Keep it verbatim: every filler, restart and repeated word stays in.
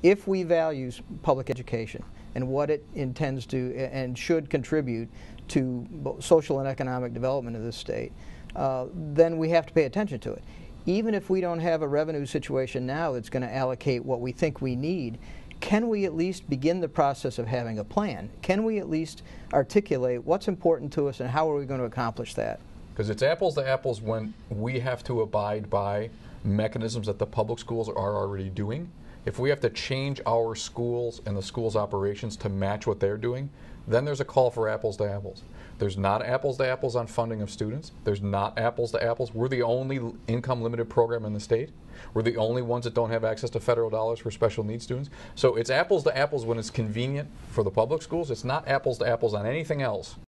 If we value s- public education and what it intends to a- and should contribute to bo- social and economic development of this state, uh, then we have to pay attention to it. Even if we don't have a revenue situation now that's going to allocate what we think we need, can we at least begin the process of having a plan? Can we at least articulate what's important to us and how are we going to accomplish that? Because it's apples to apples when we have to abide by mechanisms that the public schools are already doing. If we have to change our schools and the schools' operations to match what they're doing, then there's a call for apples to apples. There's not apples to apples on funding of students. There's not apples to apples. We're the only income limited program in the state. We're the only ones that don't have access to federal dollars for special needs students. So it's apples to apples when it's convenient for the public schools. It's not apples to apples on anything else.